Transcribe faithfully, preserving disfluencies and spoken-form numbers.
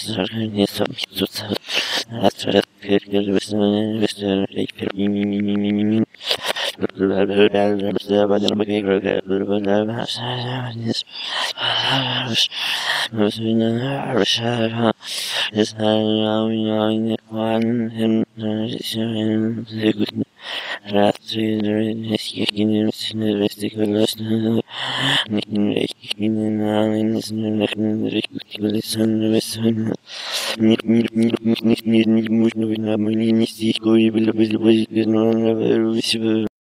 Nicht, nicht, nicht, nicht, nicht, nicht, nicht, nicht, nicht, nicht, nicht, nicht, nicht, nicht, nicht, nicht, nicht, nicht,